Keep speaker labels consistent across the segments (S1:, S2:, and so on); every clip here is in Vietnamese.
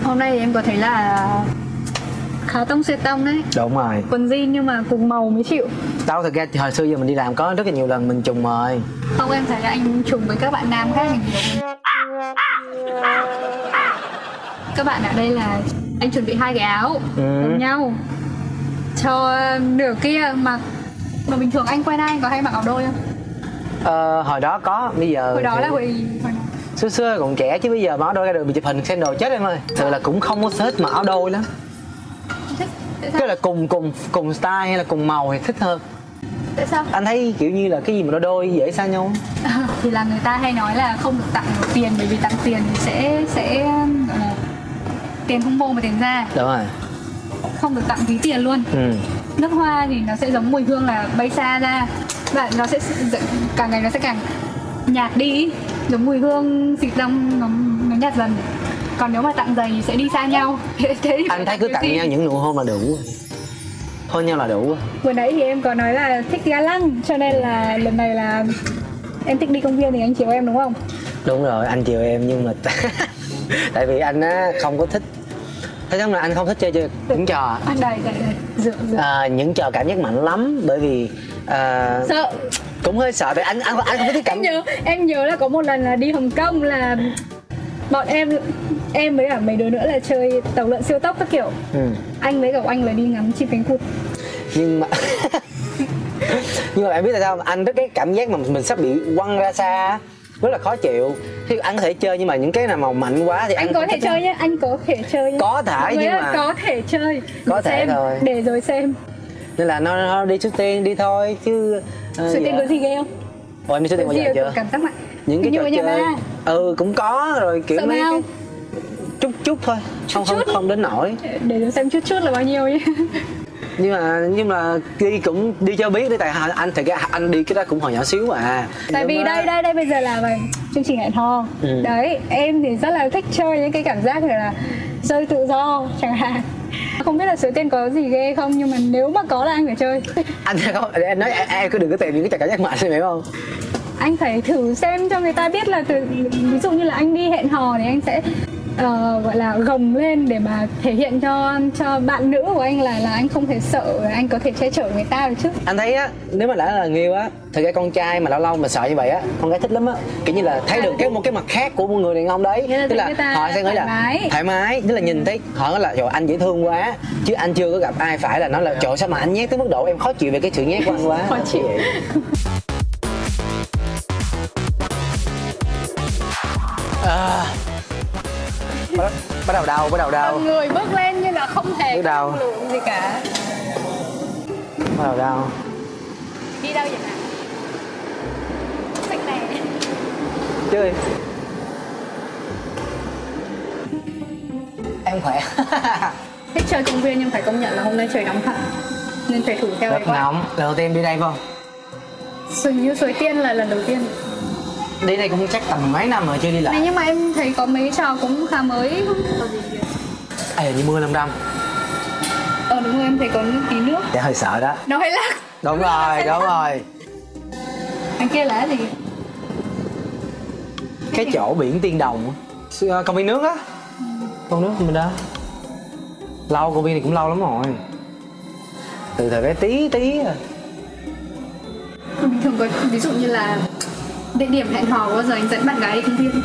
S1: Hôm nay thì em có thấy là khá tông xuyên tông đấy.
S2: Đúng rồi.
S1: Quần jean nhưng mà cùng màu mới chịu.
S2: Đâu, thực ra hồi xưa giờ mình đi làm có rất là nhiều lần mình trùng rồi.
S1: Không, em thấy là anh trùng với các bạn nam khác mình nhiều. Các bạn ở đây là anh chuẩn bị 2 cái áo giống nhau cho nửa kia mặc. Mà bình thường anh quen anh có hay mặc áo đôi không?
S2: Hồi đó có, bây giờ
S1: Hồi đó thì... là hồi
S2: xưa còn trẻ chứ bây giờ mặc áo đôi ra đường bị chụp hình xem đồ chết em ơi. Thực là cũng không có thích mặc áo đôi lắm. Cái là cùng style hay là cùng màu thì thích hơn.
S1: Tại sao?
S2: Anh thấy kiểu như là cái gì mà đôi đôi dễ xa nhau.
S1: Thì là người ta hay nói là không được tặng nhiều tiền, bởi vì tặng tiền thì sẽ gọi là tiền không vô mà tiền ra.
S2: Đúng rồi.
S1: Không được tặng tí tiền luôn. Nước hoa thì nó sẽ giống mùi hương là bay xa ra, và nó sẽ càng ngày nó sẽ càng nhạt đi, giống mùi hương xịt rong nó nhạt dần. Còn nếu mà tặng giày thì sẽ đi xa nhau. Thế
S2: anh thấy cứ tặng nhau những nụ hôn là đủ, hôn nhau là đủ.
S1: Vừa nãy thì em có nói là thích ga lăng, cho nên là lần này là em thích đi công viên thì anh chiều em đúng không?
S2: Đúng rồi, anh chiều em nhưng mà tại vì anh á không có thích. Thế giống là anh không thích chơi những trò những trò cảm giác mạnh lắm, bởi vì
S1: sợ,
S2: cũng hơi sợ. Tại anh không thích cảm.
S1: Em nhớ là có một lần là đi Hồng Kông là bọn em với cả mấy đứa nữa là chơi tàu lượn siêu tốc các kiểu. Anh với cậu anh là đi ngắm chim cánh cụt.
S2: Nhưng mà em biết tại sao không? Anh thích cái cảm giác mà mình sắp bị quăng ra xa, rất là khó chịu. Thì anh có thể chơi nhưng mà những cái nào màu mạnh quá thì
S1: anh có thể chơi nhé, anh có thể chơi nhé.
S2: Có thể nhưng mà
S1: có thể chơi,
S2: có thể
S1: xem,
S2: thôi,
S1: để rồi xem.
S2: Nên là nó đi số tiền đi thôi chứ.
S1: Số tiền có gì ghê không?
S2: Ủa em đi số tiền bao giờ chưa?
S1: Cảm giác mạnh.
S2: Những cái trò chơi cũng có rồi, kiểu mấy cái chút thôi, không đến nổi.
S1: Để tôi xem chút là bao nhiêu nhé.
S2: nhưng mà đi cũng đi cho biết đi, tại anh thì anh đi cái đó cũng hồi nhỏ xíu à.
S1: Tại vì đây bây giờ là chương trình hẹn hò. Đấy, em thì rất là thích chơi những cái cảm giác là chơi tự do chẳng hạn. Không biết là số tiền có gì ghê không, nhưng mà nếu mà có là anh phải chơi.
S2: Anh nói em cứ đừng có tìm những cái cảm giác mạnh, hiểu không?
S1: Anh phải thử xem cho người ta biết là ví dụ như là anh đi hẹn hò thì anh sẽ gọi là gồng lên để mà thể hiện cho bạn nữ của anh là anh không thể sợ, anh có thể che chở người ta được chứ.
S2: Anh thấy á, nếu mà đã là người yêu á, thực ra con trai mà lâu lâu mà sợ như vậy á, con gái thích lắm á, kiểu như là thấy được một cái mặt khác của một người đàn ông đấy, tức là họ sẽ nghĩ là thoải mái, tức là nhìn thấy họ nói là trời anh dễ thương quá, chứ anh chưa có gặp ai phải là nói là trời sao mà anh nhát tới mức độ em khó chịu về cái sự nhát của anh quá.
S1: Khó chịu.
S2: Bắt đầu đau.
S1: Người bước lên như là không hề có lượng gì cả.
S2: Bắt đầu đau.
S1: Đi đâu vậy hả? Sách này.
S2: Chơi. Em khỏe.
S1: Thích chơi công viên nhưng phải công nhận là hôm nay trời nóng thật, nên phải thủ theo.
S2: Rất nóng. Lần đầu tiên đi đây không?
S1: Dường như Suối Tiên là lần đầu tiên.
S2: Đi đây cũng chắc tầm mấy năm rồi chưa đi lại.
S1: Này, nhưng mà em thấy có mấy trò cũng khá mới, không có gì kìa.
S2: Như mưa 500.
S1: Đúng rồi, em thấy có tí nước.
S2: Dạ hơi sợ đó.
S1: Nó hơi lắc.
S2: Đúng rồi.
S1: Anh kia là gì?
S2: Cái chỗ biển Tiên Đồng, công viên nước á. Con nước mình đó. Lâu, công viên này cũng lâu lắm rồi. Từ thời bé tí à.
S1: Bình thường có ví dụ như là địa điểm hẹn hò bao giờ anh dẫn bạn gái đi công viên?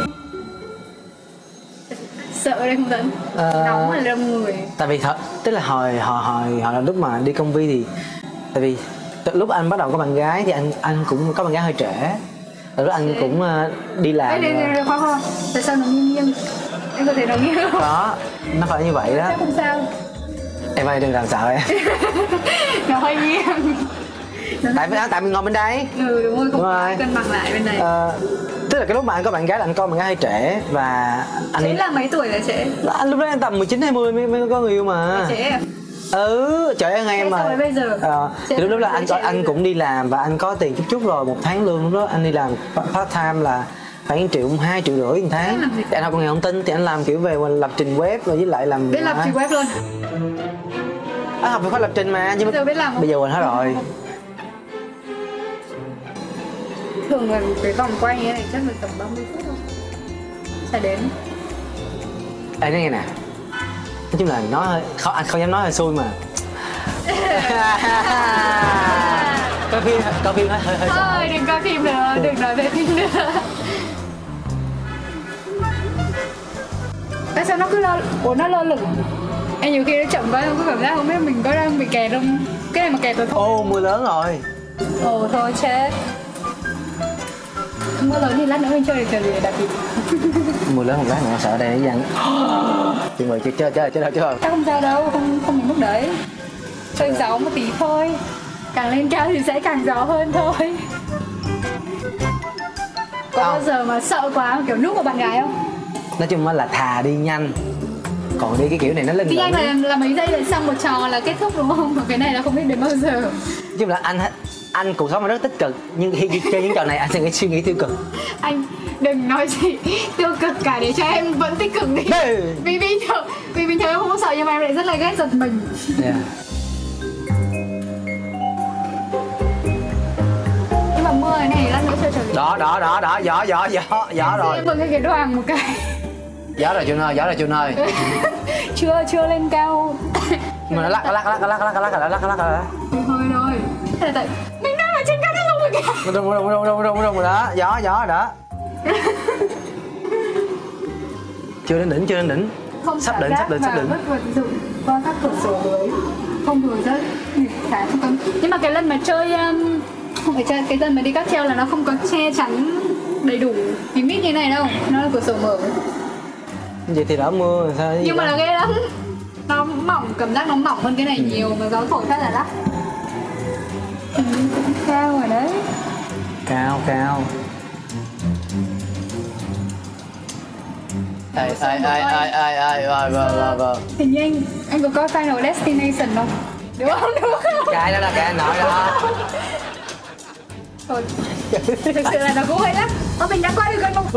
S1: Sợ đây không dẫn. Nóng là đông người.
S2: Tại vì tức là hồi lúc mà đi công viên thì tại vì lúc anh bắt đầu có bạn gái thì anh cũng có bạn gái hơi trễ. Rồi lúc anh cũng đi làm.
S1: Khoan. Tại sao nó nghiêng? Em có thể nó nghiêng không?
S2: Đó, nó phải như vậy đó.
S1: Chắc không sao.
S2: Em ơi đừng làm sợ em.
S1: Nó hơi nghiêng.
S2: Tại mình ngồi bên đây.
S1: Đúng rồi, không cân bằng lại bên này.
S2: Tức là cái lúc mà anh có bạn gái là anh có bạn gái hơi trễ và anh
S1: ấy là mấy tuổi là trễ?
S2: Anh lúc đó anh tầm 19-20 mới có người yêu mà.
S1: Trễ à?
S2: Trời ơi em mà.
S1: Bây giờ.
S2: Thì lúc đó là anh cũng đi làm và anh có tiền chút rồi, một tháng lương lúc đó anh đi làm part time là khoảng 1,2 triệu một tháng. Thì anh học công nghệ thông tin thì anh làm kiểu về lập trình web rồi với lại làm.
S1: Biết lập trình web luôn.
S2: Anh học về khoa lập trình mà, nhưng mà bây giờ quên hết rồi.
S1: Thường là cái vòng quay như này chắc là tầm 30 phút thôi. Sẽ đến.
S2: Ê nói nghe nè, Nói chung là nói hơi không, anh không dám nói hơi xui mà. coi phim hơi
S1: thôi đừng coi phim nữa, đừng nói về phim nữa. Tại sao nó cứ nó lơ lửng? Em nhiều khi nó chậm quá, không có cảm giác không biết mình có đang bị kẹt không. Cái này mà kẹt rồi thôi.
S2: Ô, mưa lớn rồi.
S1: Ồ thôi chết. Mưa lớn thì lát nữa mình chơi được trò gì đặc biệt.
S2: Mưa lớn một lát nữa sợ đây dặn. Chị mời chơi đâu.
S1: Chắc không sao đâu, không đến mức đấy. Chơi gió một tí thôi. Càng lên cao thì sẽ càng gió hơn thôi. Có bao giờ mà sợ quá kiểu núp vào bạn gái không?
S2: Nói chung là thà đi nhanh, còn đi cái kiểu này nó lên.
S1: Đi nhanh là mấy giây là xong một trò là kết thúc đúng không? Còn cái này là không biết đến bao giờ.
S2: Nói chung là anh cuộc sống mà rất tích cực, nhưng khi chơi những trò này anh sẽ nghĩ suy nghĩ tiêu cực.
S1: Anh đừng nói gì tiêu cực cả để cho em vẫn tích cực đi. Vì bình thường em không có sợ nhưng mà em lại rất là ghét giật mình.
S2: Yeah.
S1: Nhưng mà mưa này lát nữa chơi trò gì?
S2: Đó gió rồi.
S1: Em vừa cái đoàn một cái.
S2: Gió rồi Chun ơi.
S1: chưa lên cao.
S2: Mà nó lắc.
S1: Hơi thôi. Thế là tại mình đang ở trên cao cái lùng rồi kìa.
S2: Rung đó, gió đó. Chưa đến đỉnh.
S1: Không
S2: sắp đỉnh.
S1: Bất vật dụng qua các cửa sổ dưới. Không vừa rất khá không cấm. Nhưng mà cái lần mà chơi không phải chơi, cái lần mà đi cáp treo là nó không có che chắn đầy đủ kín mít như này đâu, nó là cửa sổ mở.
S2: Vậy thì đỡ mưa sao?
S1: Nhưng mà là ghê lắm. Nó mỏng, cảm giác nó mỏng hơn cái này nhiều mà gió thổi phát là lắc. Cao rồi đấy.
S2: Cao. Vâng.
S1: Hình như anh có coi Final Destination không? Đúng không?
S2: Cái đó là cái anh nói đó.
S1: Thôi, thực sự là nó cũng hơi lắm. Mình đã qua được gần một.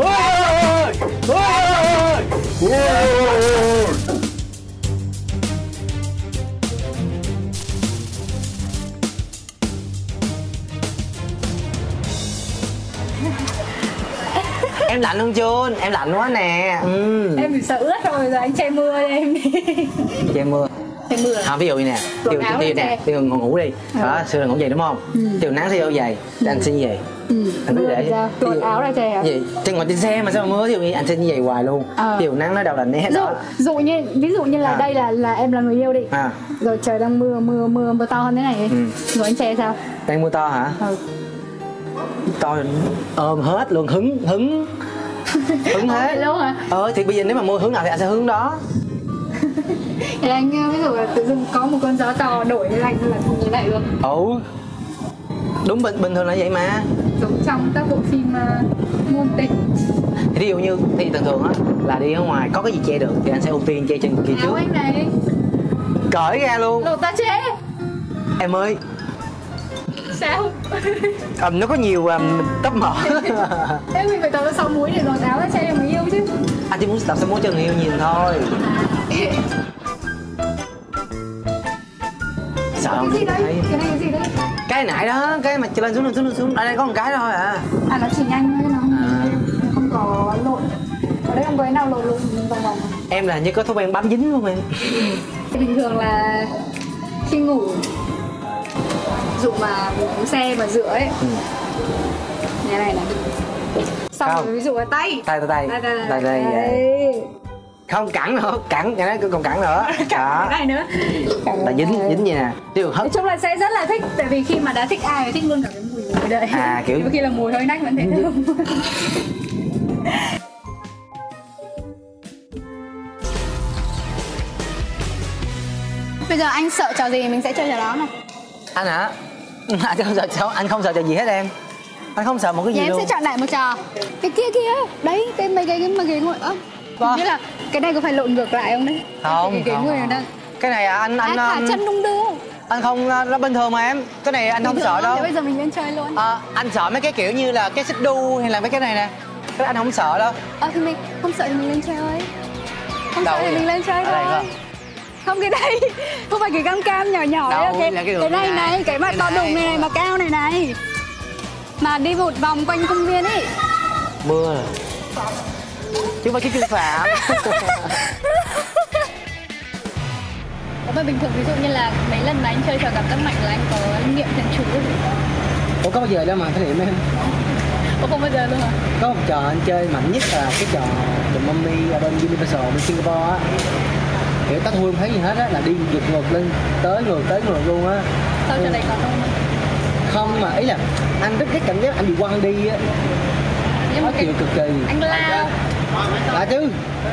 S2: Em lạnh không Chun? Em lạnh quá nè.
S1: Em bị sợ ướt rồi anh che mưa cho em đi.
S2: Che mưa. Không, ví dụ như nè, ví dụ ngủ đi. Đó, xưa là ngủ dày đúng không? Ví nắng thì đâu dày, anh xin như vậy. Anh biết để
S1: tuột áo ra che hả?
S2: Gì? Trên ngồi trên xe mà sao mà mưa, ví dụ như anh xin như vậy hoài luôn. Ví dụ nắng nó đâu là né đó.
S1: Ví dụ như là đây là em là người yêu đi. Rồi trời đang mưa to hơn thế này. Rồi anh che sao?
S2: Đang mưa to hả? To ôm hết luôn, hứng hết
S1: luôn hả?
S2: Thì bây giờ nếu mà mưa hướng nào thì anh sẽ hướng đó.
S1: Thì anh ví dụ là tự dưng có một cơn gió to đổi cái lạnh là như này luôn.
S2: Đúng, bình thường là vậy mà.
S1: Giống trong các bộ phim ngôn tình.
S2: Thì ví dụ như thì thường á là đi ở ngoài có cái gì che được thì anh sẽ ưu tiên che chân người kia trước.
S1: Áo anh này
S2: cởi ra luôn.
S1: lột ta che.
S2: Em ơi.
S1: Sao?
S2: Nó có nhiều tóc mỡ.
S1: Thế mình phải tập 6 múi để lột áo ra che cho người yêu chứ.
S2: Anh chỉ muốn tập 6 múi cho người yêu nhìn thôi. Sợ không?
S1: Cái gì đấy? Cái này cái gì đấy?
S2: Cái nãy đó, cái mà lên xuống. Ở đây có một cái thôi à.
S1: Nó chỉ nhanh thôi, nó không có lộn. Ở đây không có cái nào lộn vòng.
S2: Em là như có thói quen bám dính không em?
S1: Bình thường là khi ngủ, dụ mà ngủ xe mà dựa ấy, như này. Xong rồi ví dụ là tay.
S2: Không cẳng nữa, cái này còn cẳng nữa.
S1: Cái này nữa.
S2: Là dính vậy nè.
S1: Nói chung là sẽ rất là thích, tại vì khi mà đã thích ai thì thích luôn cả cái mùi người đấy.
S2: Kiểu
S1: khi là mùi hơi nách vẫn thấy thơm. Bây giờ anh sợ trò gì mình sẽ chơi trò đó này.
S2: Anh hả? Anh không sợ trò gì hết em. Anh không sợ một cái gì
S1: luôn.
S2: Em
S1: sẽ chọn lại một trò. Cái kia đấy, mấy cái ngồi như là cái này có phải lộn ngược lại không đấy?
S2: Không. Cái này anh
S1: thả chân đung đưa.
S2: Anh không, nó bình thường mà em. Cái này anh không sợ đâu.
S1: Bây giờ mình lên chơi luôn.
S2: Anh sợ mấy cái kiểu như là cái xích đu hay là mấy cái này nè. Cái anh không sợ đâu.
S1: Thì mình không sợ thì mình lên chơi. Không sợ thì mình lên chơi thôi. Không, cái đây không phải cái cam nhỏ đâu, cái này này, cái mà to đùng này mà cao này mà đi một vòng quanh công viên ấy.
S2: Mưa rồi chứ không phải cái chân phạm.
S1: mà bình thường ví dụ như là mấy lần mà anh chơi trò cảm giác mạnh là anh có niệm thần chú gì không?
S2: Ủa có bao giờ đâu mà phải niệm em?
S1: Ủa không bao giờ luôn hả?
S2: Có một trò anh chơi mạnh nhất là cái trò The Mummy ở bên Universal bên Singapore á. Kiểu tắt thui không thấy gì hết á, là đi giật ngược lên tới ngược luôn á.
S1: Sao trò này có không?
S2: Không, mà ý là anh rất thích cảm giác anh bị quăng đi á.
S1: Nhưng mà
S2: chịu cực kỳ.
S1: anh lao.
S2: Là chứ.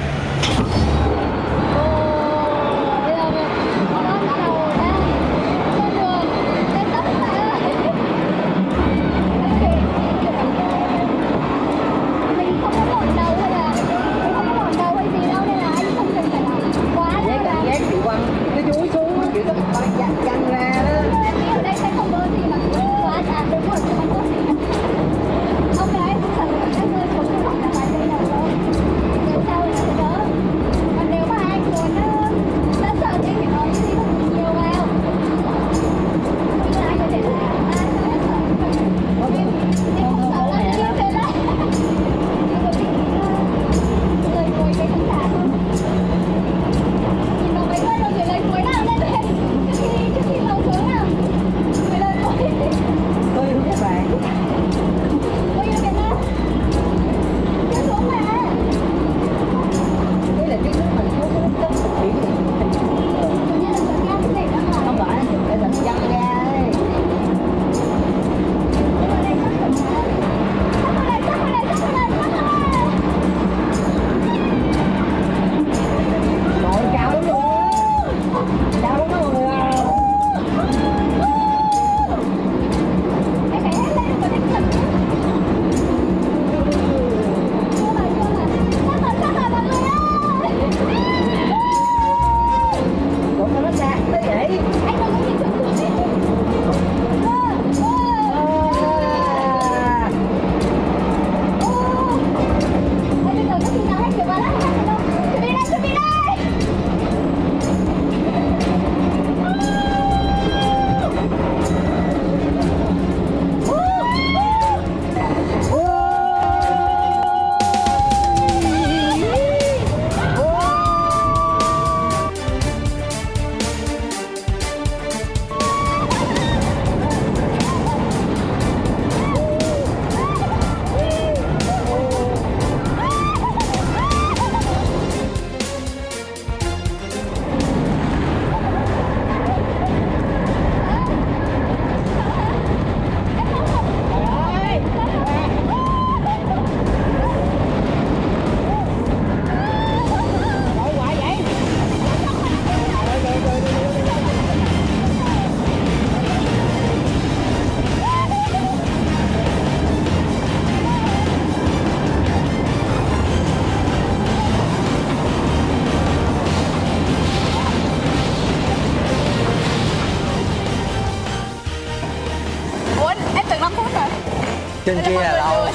S2: Trên kia là đâu?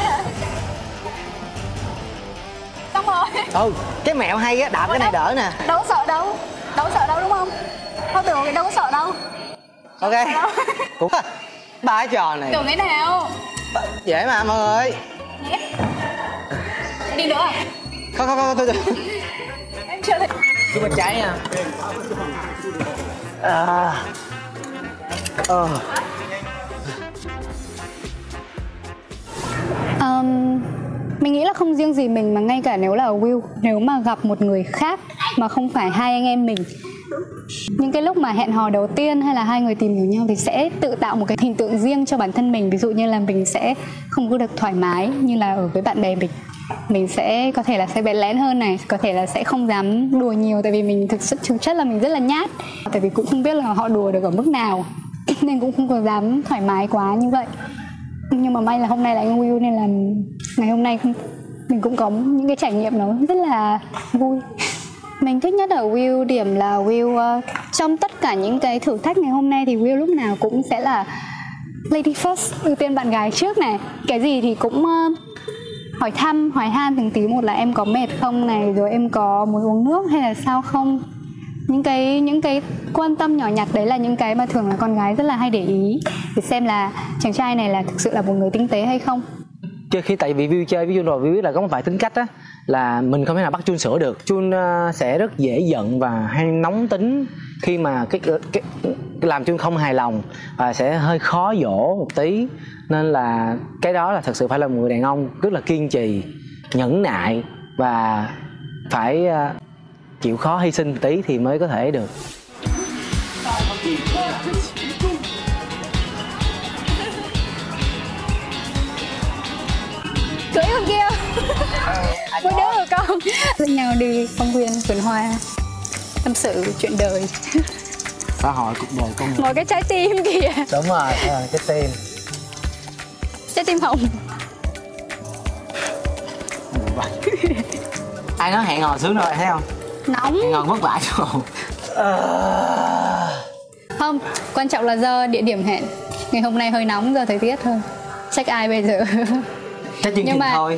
S1: Xong rồi.
S2: Cái mẹo hay á, đạp cái này đỡ nè.
S1: Đâu sợ đâu đúng không? Thôi tưởng cái đâu có sợ đâu.
S2: Ok. Cũng ba cái trò này.
S1: Tưởng cái nào?
S2: Dễ mà mọi người.
S1: Đi nữa à?
S2: Không thôi.
S1: Em chưa thấy.
S2: Cứ bên trái nha.
S1: Mình nghĩ là không riêng gì mình mà ngay cả nếu là Will, nếu mà gặp một người khác mà không phải hai anh em mình, những cái lúc mà hẹn hò đầu tiên hay là hai người tìm hiểu nhau thì sẽ tự tạo một cái hình tượng riêng cho bản thân mình. Ví dụ như là mình sẽ không có được thoải mái như là ở với bạn bè mình sẽ có thể là sẽ bẽn lẽn hơn này, có thể là sẽ không dám đùa nhiều tại vì mình thực chất là mình rất là nhát, tại vì cũng không biết là họ đùa được ở mức nào nên cũng không có dám thoải mái quá như vậy. Nhưng mà may là hôm nay là anh Will nên là ngày hôm nay mình cũng có những cái trải nghiệm nó rất là vui. Mình thích nhất ở Will điểm là Will trong tất cả những cái thử thách ngày hôm nay thì Will lúc nào cũng sẽ là lady first, ưu tiên bạn gái trước này. Cái gì thì cũng hỏi thăm, hỏi han từng tí một là em có mệt không này, rồi em có muốn uống nước hay là sao không. Những cái quan tâm nhỏ nhặt đấy là những cái mà thường là con gái rất là hay để ý để xem là chàng trai này là thực sự là một người tinh tế hay không.
S2: Chơi khi tại vì Will chơi với Jun rồi, Will biết là có một vài tính cách á là mình không thể nào bắt Jun sửa được. Jun sẽ rất dễ giận và hay nóng tính khi mà cái làm Trương không hài lòng và sẽ hơi khó dỗ một tí, nên là cái đó là thật sự phải là một người đàn ông rất là kiên trì, nhẫn nại và phải chịu khó hy sinh một tí thì mới có thể được.
S1: Cưới con kia mỗi đứa một con dẫn nhau đi công viên vườn hoa tâm sự chuyện đời,
S2: xã hội cuộc đời con người.
S1: ngồi cái trái tim kìa.
S2: Đúng rồi,
S1: trái tim hồng.
S2: Ai nói hẹn hò sướng rồi thấy không?
S1: Nóng.
S2: Hẹn hò vất vả chứ.
S1: Không, quan trọng là do địa điểm hẹn. Ngày hôm nay hơi nóng, do thời tiết thôi. Trách ai bây giờ?
S2: Trách chương trình thôi.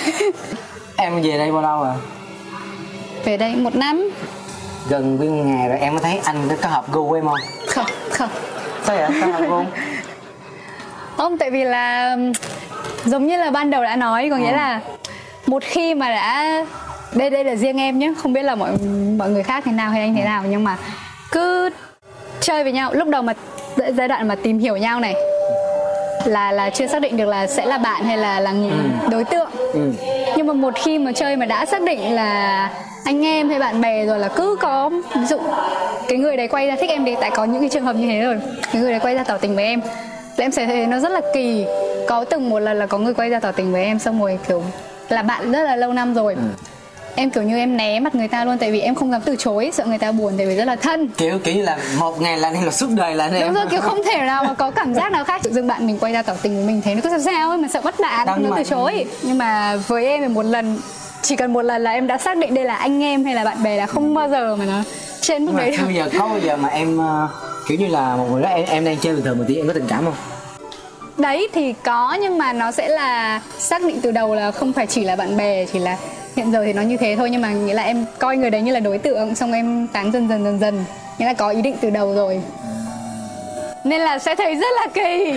S2: Em về đây bao lâu rồi?
S1: Về đây 1 năm.
S2: Gần viên ngày rồi em có thấy anh có hợp gu em không?
S1: Không.
S2: Sao vậy? Sao hợp gu?
S1: Không, tại vì là giống như là ban đầu đã nói, có nghĩa là một khi mà đã đây là riêng em nhé, không biết là mọi người khác thế nào hay anh thế nào, nhưng mà cứ chơi với nhau lúc đầu mà giai đoạn mà tìm hiểu nhau này là chưa xác định được là sẽ là bạn hay là đối tượng. Nhưng mà một khi mà chơi mà đã xác định là anh em hay bạn bè rồi, là cứ có ví dụ cái người đấy quay ra thích em đi, tại có những cái trường hợp như thế rồi, cái người đấy quay ra tỏ tình với em là em sẽ thấy nó rất là kỳ. Có từng một lần là có người quay ra tỏ tình với em, xong rồi kiểu là bạn rất là lâu năm rồi, em kiểu như em né mặt người ta luôn, tại vì em không dám từ chối, sợ người ta buồn, tại vì rất là thân, kiểu
S2: như là một ngày là nên là suốt đời là em.
S1: Đúng rồi, kiểu không thể nào mà có cảm giác nào khác. Tự dưng bạn mình quay ra tỏ tình với mình, thấy nó cứ sao ấy, mà sợ mất bạn, không dám từ chối. Nhưng mà với em thì một lần, chỉ cần một lần là em đã xác định đây là anh em hay là bạn bè, là không bao giờ mà nó trên mức đấy đâu.
S2: Bây giờ có bao giờ mà em kiểu như là một người đó em đang chơi bình thường một tí, em có tình cảm không?
S1: Đấy thì có, nhưng mà nó sẽ là xác định từ đầu là không phải chỉ là bạn bè, chỉ là hiện giờ thì nó như thế thôi, nhưng mà nghĩa là em coi người đấy như là đối tượng, xong em tán dần, nghĩa là có ý định từ đầu rồi, nên là sẽ thấy rất là kỳ.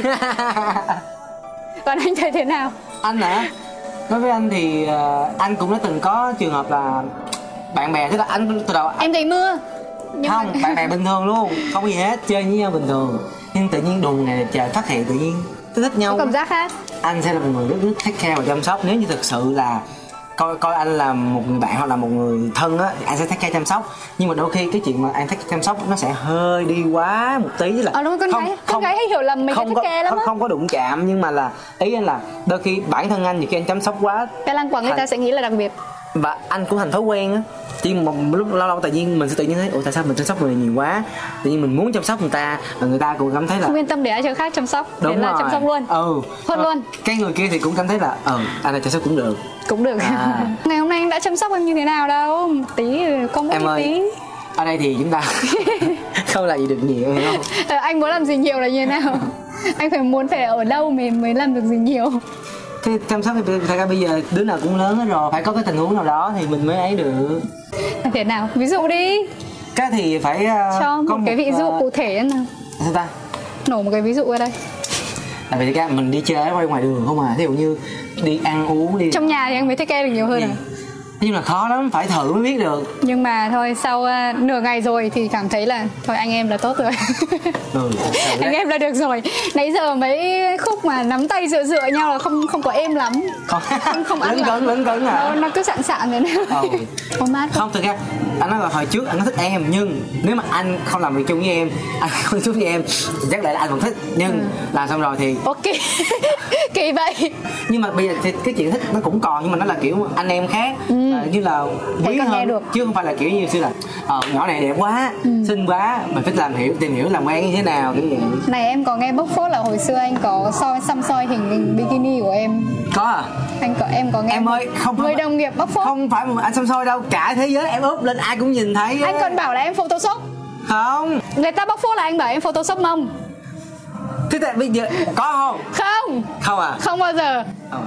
S1: Còn anh thấy thế nào?
S2: Anh hả? Đối với anh thì anh cũng đã từng có trường hợp là bạn bè, tức là anh từ đầu
S1: em thấy mưa
S2: nhưng không mà... bạn bè bình thường luôn, không có gì hết, chơi với nhau bình thường, nhưng tự nhiên đùng ngày trời phát hiện tự nhiên thích nhau.
S1: Có cảm giác khác.
S2: Anh sẽ là một người rất take care và chăm sóc. Nếu như thực sự là coi anh là một người bạn hoặc là một người thân á, anh sẽ take care chăm sóc. Nhưng mà đôi khi cái chuyện mà anh take care chăm sóc nó sẽ hơi đi quá một tí, là
S1: đúng rồi, con gái hay hiểu lầm mình take care lắm á.
S2: Không có đụng chạm, nhưng mà là ý anh là đôi khi bản thân anh thì khi anh chăm sóc quá,
S1: cái lăng quăng người ta sẽ nghĩ là đặc biệt,
S2: và anh cũng thành thói quen á. Chỉ một lúc lâu tự nhiên mình sẽ tự nhiên thấy, ủa tại sao mình chăm sóc người này nhiều quá, tự nhiên mình muốn chăm sóc người ta, và người ta cũng cảm thấy là
S1: không yên tâm để ai chơi khác chăm sóc.
S2: Đúng
S1: thế là
S2: rồi.
S1: Chăm sóc luôn. Hơn luôn.
S2: Cái người kia thì cũng cảm thấy là anh này chăm sóc cũng được.
S1: Ngày hôm nay anh đã chăm sóc em như thế nào đâu, một tí con
S2: em ơi, tí. Ở đây thì chúng ta không làm gì được nhiều, hiểu không?
S1: Anh muốn làm gì nhiều là như thế nào? Anh muốn phải ở đâu mình mới làm được gì nhiều?
S2: Thế chăm sóc thì thật ra bây giờ đứa nào cũng lớn hết rồi, phải có cái tình huống nào đó thì mình mới ấy được.
S1: Thế nào? Ví dụ đi.
S2: Cái thì phải
S1: cho một cái ví dụ cụ thể nào.
S2: Sao ta?
S1: Nổ một cái ví dụ ở đây.
S2: Tại vì cái mình đi chơi quay ngoài đường không à, ví dụ như đi ăn uống đi.
S1: Trong nhà thì anh mới take care được nhiều hơn à?
S2: Nhưng là khó lắm, phải thử mới biết được.
S1: Nhưng mà thôi, sau nửa ngày rồi thì cảm thấy là thôi anh em là tốt rồi. Anh em là được rồi. Nãy giờ mấy khúc mà nắm tay dựa nhau là không có êm lắm. Không ăn
S2: lấn cấn hả?
S1: Nó cứ sạn thế nào. Có mát
S2: không? Thực ra anh nói là hồi trước anh có thích em, nhưng nếu mà anh không làm việc chung với em, anh không chung với em thì chắc là anh vẫn thích, nhưng làm xong rồi thì
S1: ok. Kỳ vậy.
S2: Nhưng mà bây giờ thì cái chuyện thích nó cũng còn, nhưng mà nó là kiểu anh em khác, như là quý hơn được. Chứ không phải là kiểu như xưa là nhỏ này đẹp quá, xinh quá, mình phải tìm hiểu làm quen như thế nào kiểu vậy.
S1: Này em có nghe bốc phốt là hồi xưa anh có xăm soi hình bikini của em.
S2: Có à?
S1: Em có nghe.
S2: Em ơi, không phải
S1: người đồng nghiệp bốc phốt.
S2: Không phải mà anh xăm soi đâu, cả thế giới em úp lên ai cũng nhìn thấy.
S1: Anh còn bảo là em photoshop.
S2: Không,
S1: người ta bóc phốt là anh bảo em photoshop mông.
S2: Thế tại bây giờ có không? Không à?
S1: Không bao giờ.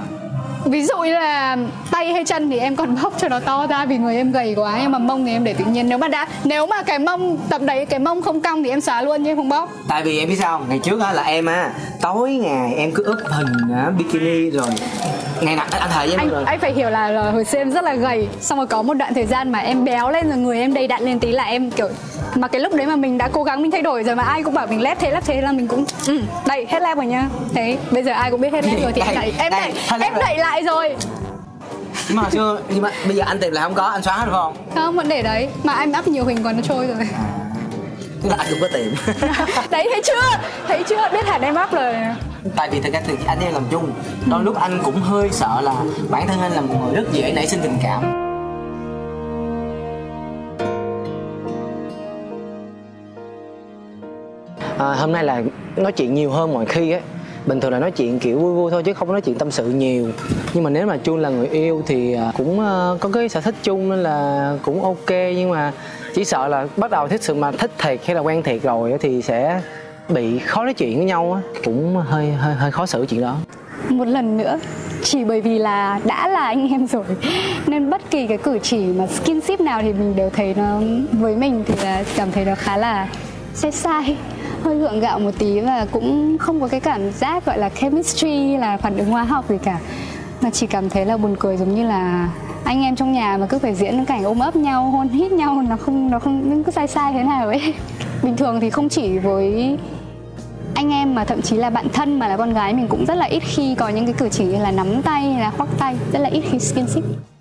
S1: Ví dụ như là tay hay chân thì em còn bóc cho nó to ra vì người em gầy quá, nhưng mà mông thì em để tự nhiên. Nếu mà cái mông tập đấy cái mông không cong thì em xóa luôn chứ em không bóc.
S2: Tại vì em biết sao, ngày trước là em tối ngày em cứ úp hình bikini rồi ngày nào anh thề với em rồi.
S1: Anh phải hiểu là hồi xưa em rất là gầy, xong rồi có một đoạn thời gian mà em béo lên rồi người em đầy đặn lên tí là em kiểu Mà cái lúc đấy mà mình đã cố gắng mình thay đổi rồi mà ai cũng bảo mình lép thế là mình cũng đây hết lép rồi nhá. Thế bây giờ ai cũng biết hết lép rồi thì em đẩy lại rồi.
S2: Nhưng mà hồi xưa, nhưng mà bây giờ anh tìm lại không có, anh xóa được không?
S1: Không, vẫn để đấy. Mà anh up nhiều hình còn nó trôi rồi.
S2: Tức là anh cũng có tìm.
S1: Đấy, thấy chưa, biết hẳn em up rồi.
S2: Tại vì thực ra từ anh em làm chung, đôi lúc anh cũng hơi sợ là bản thân anh là một người rất dễ nảy sinh tình cảm. Hôm nay là nói chuyện nhiều hơn mọi khi á. Bình thường là nói chuyện kiểu vui vui thôi chứ không có nói chuyện tâm sự nhiều. Nhưng mà nếu mà Jun là người yêu thì cũng có cái sở thích chung nên là cũng ok. Nhưng mà chỉ sợ là bắt đầu thích sự mà thích thiệt hay là quen thiệt rồi thì sẽ bị khó nói chuyện với nhau á. Cũng hơi khó xử chuyện đó.
S1: Một lần nữa, chỉ bởi vì là đã là anh em rồi nên bất kỳ cái cử chỉ mà skinship nào thì mình đều thấy nó, với mình thì là cảm thấy nó khá là sai, hơi gượng gạo một tí và cũng không có cái cảm giác gọi là chemistry, là phản ứng hóa học gì cả, mà chỉ cảm thấy là buồn cười, giống như là anh em trong nhà mà cứ phải diễn cảnh ôm ấp nhau, hôn hít nhau, nó không cứ sai thế nào ấy. Bình thường thì không chỉ với anh em mà thậm chí là bạn thân mà là con gái mình cũng rất là ít khi có những cái cử chỉ như là nắm tay hay là khoác tay, rất là ít khi skinship.